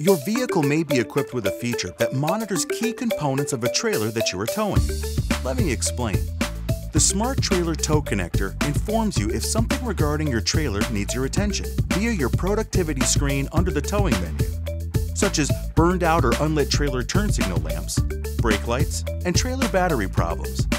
Your vehicle may be equipped with a feature that monitors key components of a trailer that you are towing. Let me explain. The Smart Trailer Tow Connector informs you if something regarding your trailer needs your attention via your productivity screen under the towing menu, such as burned out or unlit trailer turn signal lamps, brake lights, and trailer battery problems.